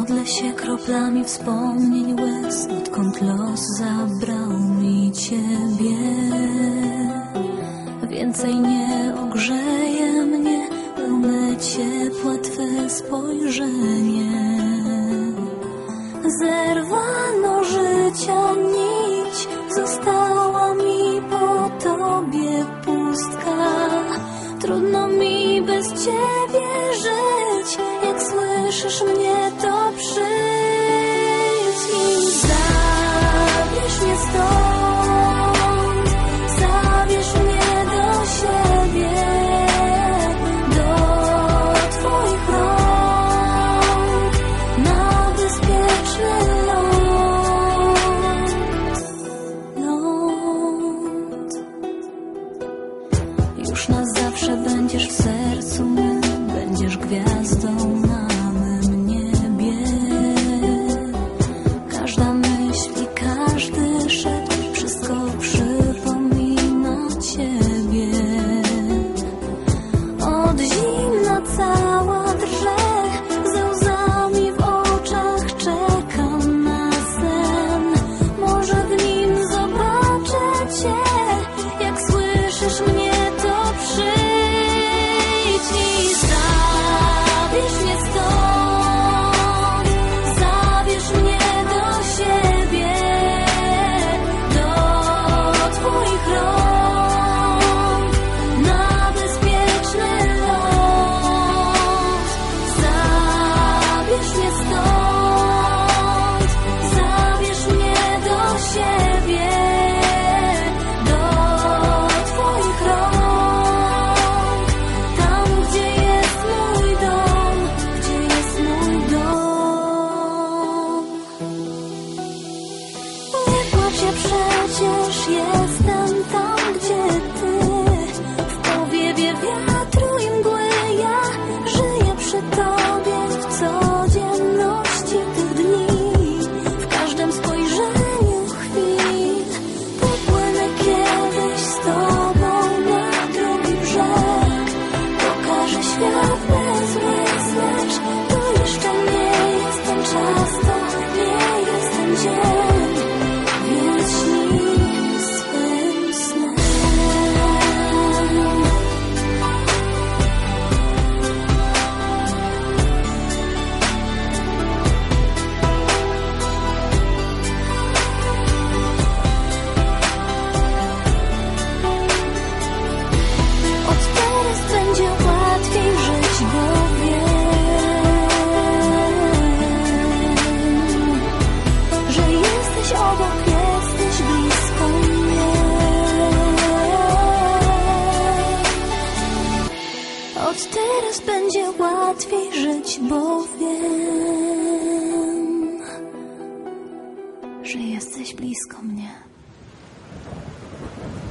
Modlę się kroplami wspomnień łez, odkąd los zabrał mi Ciebie. Więcej nie ogrzeje mnie pełne ciepła Twe spojrzenie. Zerwano życia nić, została mi po Tobie pustka. Trudno mi bez Ciebie żyć, jak słyszysz mnie, to przyjdź i zabierz mnie stąd, zabierz mnie do siebie, do Twoich rąk, na bezpieczny ląd. Już na zawsze będziesz w sercu mym, będziesz gwiazdą na mym niebie. Każda myśl i każdy szept, wszystko przypomina Ciebie. Od zimna cała drżę, ze łzami w oczach czekam na sen. Może w nim zobaczę Cię, jak słyszysz mnie, to przyjdź i zabierz mnie stąd, zabierz mnie do siebie, do Twoich rąk, na bezpieczny ląd. Zabierz mnie stąd, zabierz mnie do siebie, do Twoich rąk, tam gdzie jest mój dom, gdzie jest mój dom. Nie płacz się, przecież jestem tam, gdzie Ty. W powiewie wiatru i mgły ja żyję przy Tobie, w codzienności tych dni, w każdym spojrzeniu chwil. Popłynę kiedyś z Tobą na drugi brzeg, pokażę świat bez łez, lecz to jeszcze nie jest ten czas, to nie jest ten dzień, więc śnij swym snem. Od teraz będzie łatwiej żyć, bo wiem, że jesteś obok, jesteś blisko mnie. Od teraz będzie łatwiej żyć, bo wiem, że jesteś blisko mnie.